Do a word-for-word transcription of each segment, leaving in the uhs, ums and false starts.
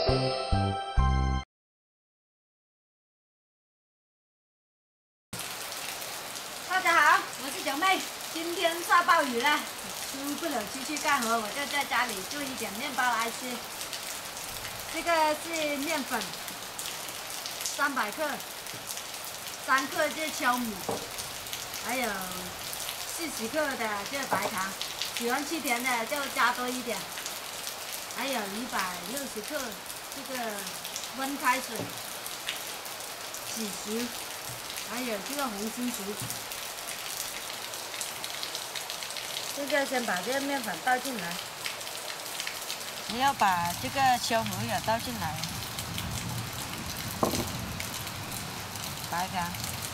大家好，我是九妹。今天下暴雨了，出不了出去干活，我就在家里做一点面包来吃。这个是面粉，三百克，三克这酵母，还有四十克的这白糖，喜欢吃甜的就加多一点。还有一百六十克这个温开水，几十，还有这个红心竹。 现在先把这个面粉倒进来，你要把这个酵母也倒进来，白糖，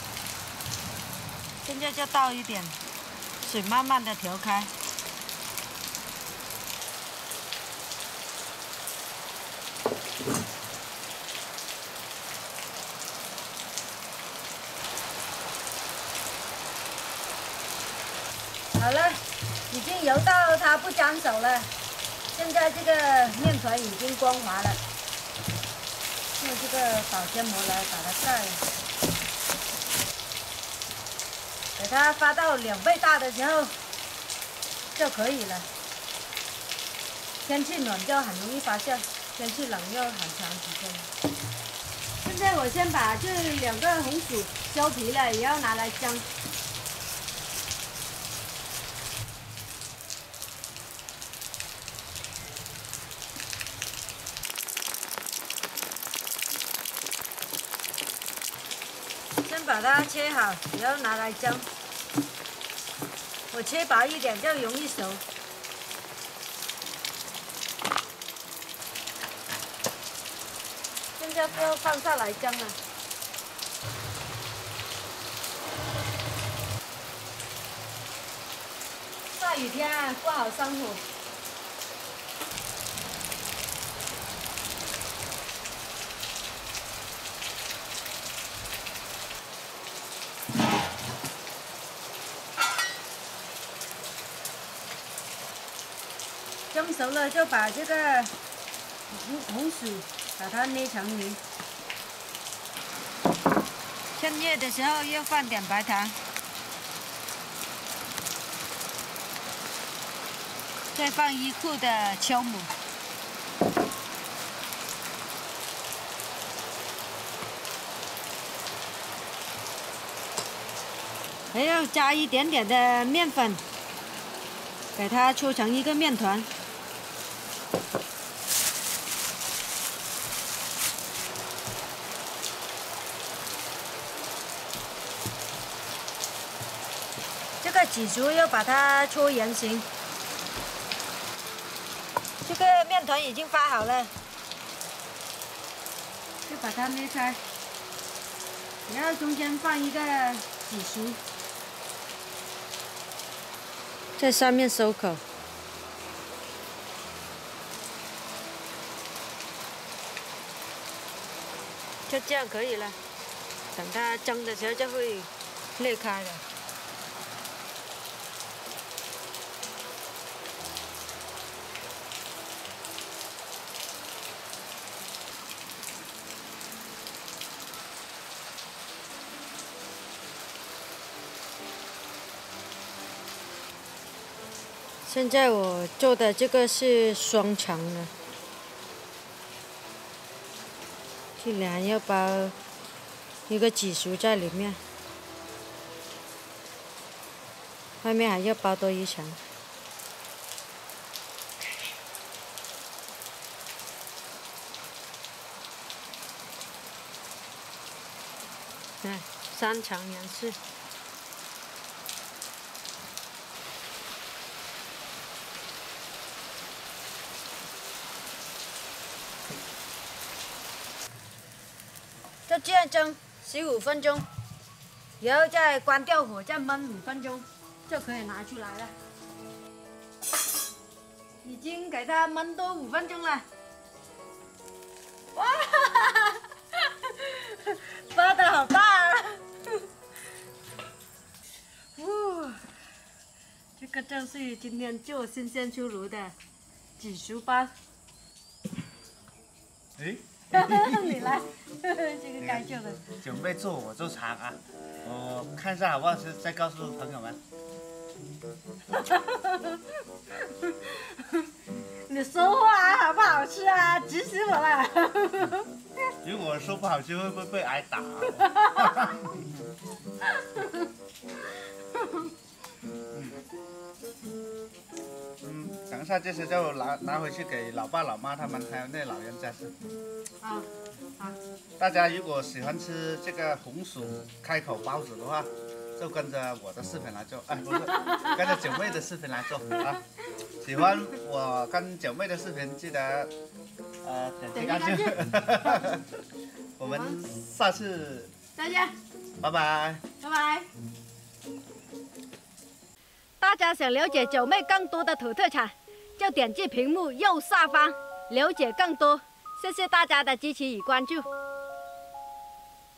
现在就倒一点水，慢慢的调开。好了。 已经揉到它不粘手了，现在这个面团已经光滑了，用这个保鲜膜来把它盖，给它发到两倍大的时候就可以了。天气暖就很容易发酵，天气冷要很长时间。现在我先把这两个红薯削皮了，也要拿来蒸。 先把它切好，然后拿来蒸。我切薄一点就容易熟。现在就要放下来蒸了。下雨天不好生火。 蒸熟了就把这个红红薯把它捏成泥。趁热的时候要放点白糖，再放一库的酵母。还要加一点点的面粉，给它搓成一个面团。 这个紫薯要把它搓圆形。这个面团已经发好了，就把它捏开，然后中间放一个紫薯，在上面收口。就这样可以了。等它蒸的时候就会裂开了。 现在我做的这个是双层的，这两要包一个紫薯在里面，外面还要包多一层。看，三层颜色。 就这样蒸十五分钟，然后再关掉火，再焖五分钟，就可以拿出来了。已经给它焖多五分钟了。哇，发的好大啊！哇，这个就是今天做新鲜出炉的紫薯包。 哎， 你来，这个该救的。 九妹做我做长啊，我看一下好不好吃，再告诉朋友们。 你说话好不好吃啊？急死我了！ 如果说不好吃，会不会被挨打？嗯，等一下这些就拿拿回去给老爸老妈他们还有那老人家吃。 啊，好。 大家如果喜欢吃这个红薯开口包子的话，就跟着我的视频来做，哎，不是，跟着九妹的视频来做啊。喜欢我跟九妹的视频，记得呃点击关注。我们下次再见， 拜拜， 拜拜。大家想了解九妹更多的土特产，就点击屏幕右下方了解更多。谢谢大家的支持与关注。